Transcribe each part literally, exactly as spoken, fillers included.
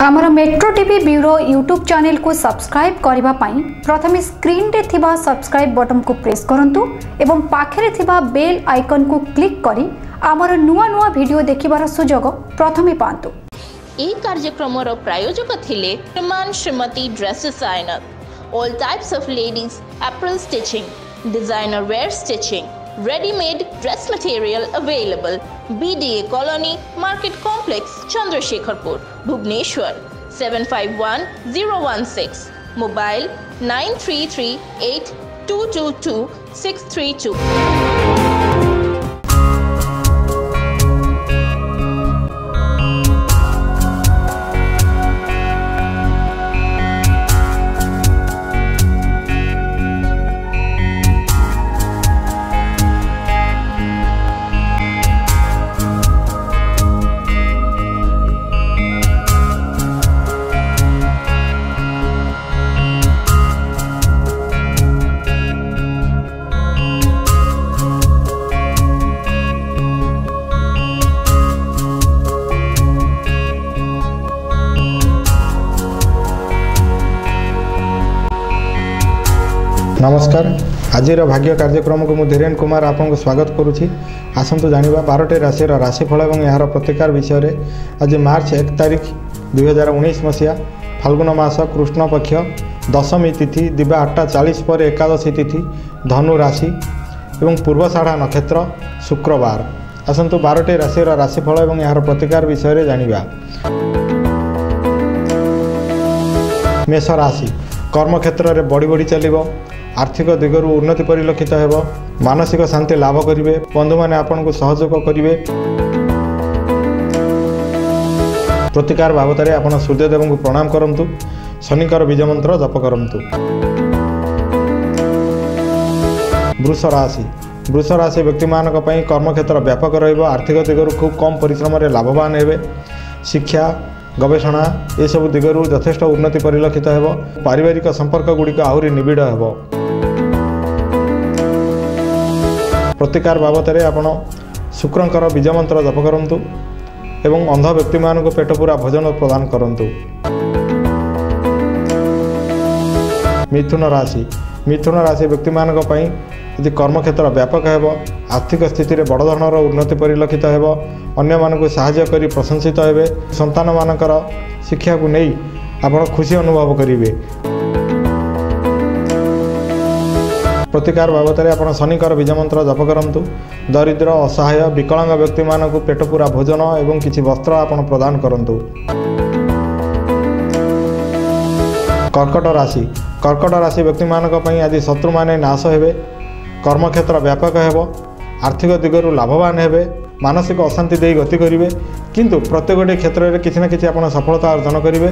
आमर metro TV bureau YouTube channel को subscribe करने पाई प्रथम स्क्रीन रे थिबा सब्सक्राइब बटन को प्रेस करंतु एवं पाखरे थिबा बेल आइकन को क्लिक करी आमर नुआ नुआ वीडियो देखिबार सुजोग प्रथमे पांतु। ए कार्यक्रमर प्रायोजक थिले Shriman Shrimati dresses designer, all types of ladies apparel stitching, designer wear stitching, ready-made dress material available. B D A Colony, Market Complex, Chandrasekharpur, Bhubaneswar, seven five one zero one six. Mobile nine three three eight two two two six three two. नमस्कार। आज भाग्य कार्यक्रम को धीरेन कुमार आपको स्वागत करुच्ची। आसतु जाना बारटे राशि राशिफल और यार प्रतिकार विषय में। आज मार्च एक तारीख दुई हजार उन्नीस मसीहा फाल्गुन मास कृष्ण पक्ष दशमी तिथि दिवा आठटा चालीस पर एकादशी तिथि धनु राशि एवं पूर्वषाढ़ा नक्षत्र शुक्रवार। आसतु बारटे राशि राशिफल और यार प्रतिकार विषय में जाना। मेष राशि कर्म क्षेत्र में बढ़ी बढ़ी चलो, आर्थिक दिगरु उन्नति परिलक्षित हो, मानसिक शांति लाभ करेंगे, बंधु मैंने आपन को सहयोग करेंगे। प्रतिकार बाबद आप सूर्यदेव को प्रणाम करंतु, शनिकर बीज मंत्र जप करंतु। वृष राशि वृष राशि व्यक्ति मानक पई कर्म क्षेत्र व्यापक रहिबो, आर्थिक दिगरु खूब कम परिश्रम रे लाभवान हेबे। शिक्षा गवेषणा ये सब दिगरु यथेष्ट उन्नति परिलक्षित हो, पारिवारिक संपर्क गुड़िक आहरी निबिड़ हो। प्रतिकार बाबद आपड़ शुक्रंकर बीज मंत्र जप करंतु एवं अंध व्यक्ति मान को पेट पूरा भोजन प्रदान करंतु। मिथुन राशि मिथुन राशि व्यक्ति मानक पई यदि कर्म क्षेत्र व्यापक हो, आर्थिक स्थिति में बड़ धरणर उन्नति परिलक्षित हो, अन्य मानक साहाय्य करी प्रशंसित हेबे। संतान मानकर शिक्षा को नहीं आप खुशी अनुभव करेंगे। प्रतिकार बाबद आप शनिकर बीज मंत्र जप करंतु। दरिद्र असहाय विकलांग व्यक्ति मानक पेट पूरा भोजन एवं किछि वस्त्र आप प्रदान करंतु। कर्कट राशि कर्कट राशि व्यक्ति मानक पई आज शत्रु माने नाश हेबे, कर्म क्षेत्र व्यापक हो, आर्थिक दिगरु लाभवान हेबे, मानसिक अशांति दे गति करेंगे, किंतु प्रत्येक क्षेत्र में किसी न किसी आप सफलता अर्जन करेंगे।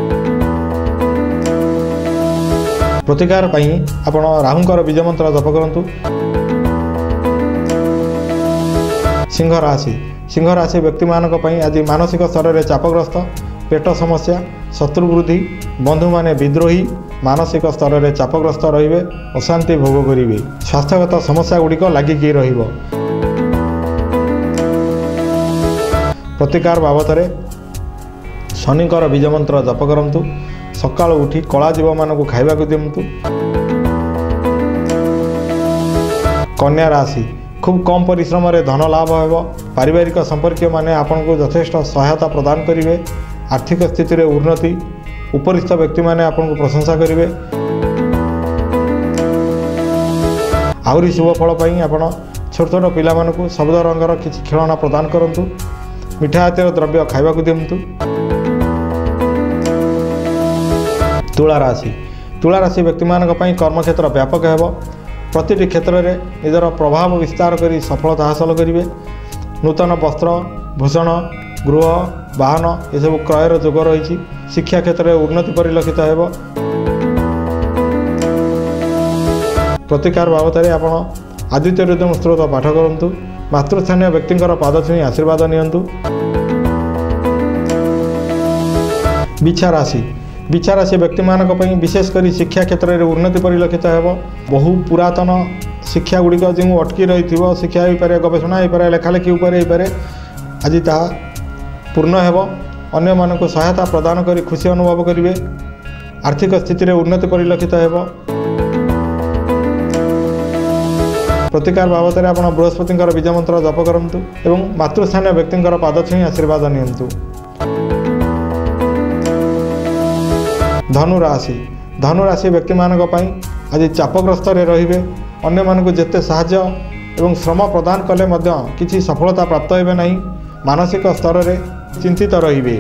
प्रतिकार पाई आप राहुंकर बीज मंत्र जप करंतु। सिंह राशि सिंह राशि व्यक्ति मानक पई आज मानसिक स्तर में चापग्रस्त, पेट समस्या, शत्रु वृद्धि, बंधु माने विद्रोही, मानसिक स्तर में चापग्रस्त रहिबे, अशांति भोग करेंगे। स्वास्थ्यगत समस्या गुड़िक लागिकी रहिबो। प्रतिकार बाबद शनिकर बीज मंत्र जप करंतु। सकाळ उठी कला जीव मानक खाइबा को दिंतु। कन्या राशि खूब कम परिश्रम रे धन लाभ हो, पारिवारिक संपर्क माने आपन को यथेष्ट सहायता प्रदान करेंगे। आर्थिक स्थिति रे उन्नति, उपरिस्थ व्यक्ति माने आपन को प्रशंसा करेंगे। आहुरी शुभ फल पाई आपन छोट छोट पिला मानक शब्द रंगर किछि खेलना प्रदान करंतु। मिठा जातीय द्रव्य खाइबा को दिंतु। तुला राशि तुला राशि व्यक्ति मानक पई कर्म क्षेत्र व्यापक हो, प्रति क्षेत्र में निजर प्रभाव विस्तार करी सफलता हासिल करेंगे। नूतन वस्त्र भूषण गृह वाहन ये सब क्रयर जोग रही। शिक्षा क्षेत्र में उन्नति परिलक्षित हो। प्रतिकार बाबद आप आदित्य हृदय स्त्रोत पाठ करंतु। मातृस्थानीय व्यक्तिंकर पाद छुई आशीर्वाद नियंतु। बिछा राशि बिछा राशि व्यक्ति मानक पई विशेषकर शिक्षा क्षेत्र में उन्नति परिलक्षित हो। बहु पुरातन शिक्षा गुड़िक जो अटकी रही शिक्षा हो पारे, गवेषणा हो पारे, लेखालेखी उपर हो पारे, आज ता पूर्ण हेब। अन्य मानक सहायता प्रदान करी खुशी अनुभव करेंगे। आर्थिक स्थिति में उन्नति परिलक्षित हो। प्रतिकार बाबद में आप बृहस्पति बीज मंत्र जप करूँ एवं मातृस्थानीय व्यक्ति पाद छुई आशीर्वाद नियंतु। धनु राशि धनु राशि व्यक्ति मानक आज चापग्रस्त रे अन्य मानक जेते साहाय्य एवं श्रम प्रदान कले मध्य किछि सफलता प्राप्त हेबे नहीं। मानसिक स्तर रे चिंतित रहिबे।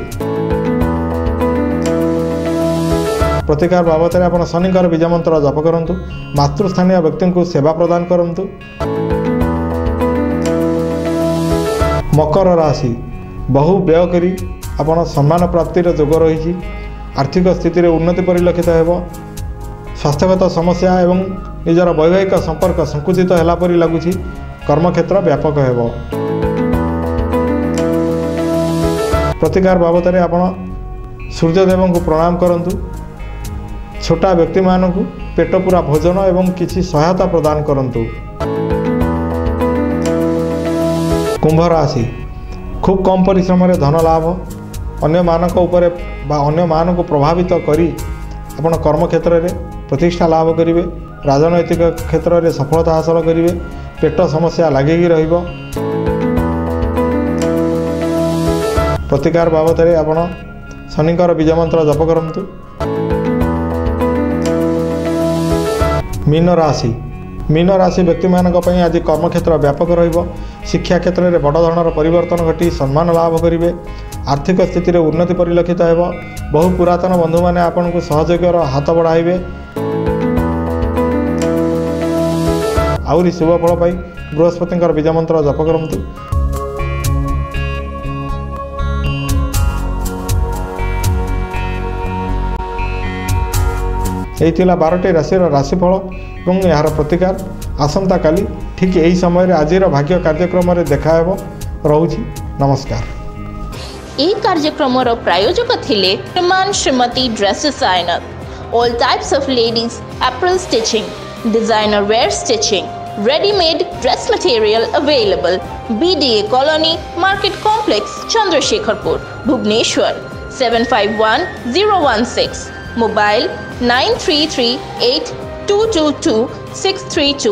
प्रतिकार बाबद में आप शनिकर बीज मंत्र जप करूँ। मातृस्थानीय व्यक्ति को सेवा प्रदान करूँ। मकर राशि बहु व्यय करी आपण सम्मान प्राप्तिर जोग रही। आर्थिक स्थिति में उन्नति परिलक्षित हो। स्वास्थ्यगत समस्या एवं निजर वैवाहिक संपर्क संकुचित होला परि लगुछि। कर्मक्षेत्र व्यापक हेबो। प्रतिकार बाबद में आप सूर्यदेव को प्रणाम करंतु। छोटा व्यक्ति मानक पेट पूरा भोजन एवं किसी सहायता प्रदान करंतु। कुंभ राशि खूब कम परिश्रम रे धन लाभ। अन्य मानक उपरे बा अन्य मान को प्रभावित करी आपण कर्म क्षेत्र में प्रतिष्ठा लाभ करेंगे। राजनैतिक क्षेत्र में सफलता हासिल करेंगे। पेट समस्या लगे रहिबो। प्रतिकार बाबद में आप शनिकर बीज मंत्र जप करूँ। मीन राशि मीन राशि व्यक्ति मानक आज कर्मक्षेत्र व्यापक रहिबो। शिक्षा क्षेत्र में बड़ धरणर परिवर्तन घटी सम्मान लाभ करेंगे। आर्थिक स्थिति में उन्नति परिलक्षित हो। बहु पुरातन बंधु मैंने आपन को सहयोगर हाथ बढ़ाइबे। आउरी शुभ फल पाई बृहस्पति बीज मंत्र जप करूँ। यही बारटी राशि राशिफल और यार प्रतिकार। आसंता काली ठीक यही समय आज भाग्य कार्यक्रम देखा रोची। नमस्कार। यह कार्यक्रम प्रायोजक थिले श्रीमान श्रीमती ड्रेसेस आयनत। All types of ladies apparel stitching, designer wear stitching, readymade dress material available. BDA colony, market complex, Chandrashekharpur, Bhubaneswar. Seven five one zero one six. Mobile nine three three eight two two two six three two.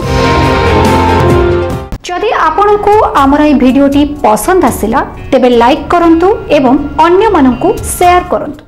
जदि आपण को आमर ए भिडियोटी पसंद आसिला तेबे like करंतु एवं अन्य मानकु share करंतु।